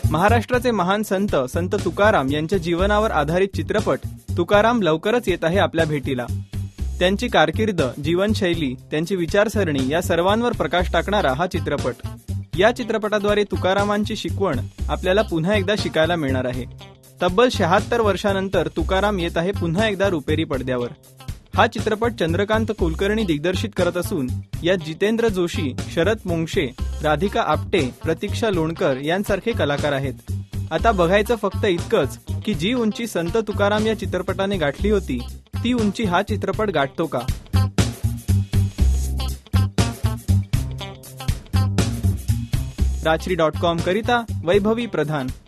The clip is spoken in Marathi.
महाराष्ट्राचे महान संत संत तुकाराम यांच्या जीवनावर आधारित चित्रपट तुकाराम लवकरच येत आहे आपल्या भेटीला. त्यांची कारकीर्द, जीवनशैली, त्यांची विचारसरणी या सर्वांवर प्रकाश टाकणारा हा चित्रपट. या चित्रपटाद्वारे तुकारामांची शिकवण आपल्याला पुन्हा एकदा शिकायला मिळणार आहे. तब्बल 76 वर्षांनंतर तुकाराम येत आहे पुन्हा एकदा रुपेरी पडद्यावर. हा चित्रपट चंद्रकांत कुलकर्णी दिग्दर्शित करत असून यात जितेंद्र जोशी, शरद मोंक्षे, राधिका आपटे, प्रतीक्षा लोणकर यांसारखे कलाकार आहेत. आता बघायचं फक्त इतकंच की जी उंची संत तुकाराम या चित्रपटाने गाठली होती ती उंची हा चित्रपट गाठतो का. राजश्री.com करिता वैभवी प्रधान.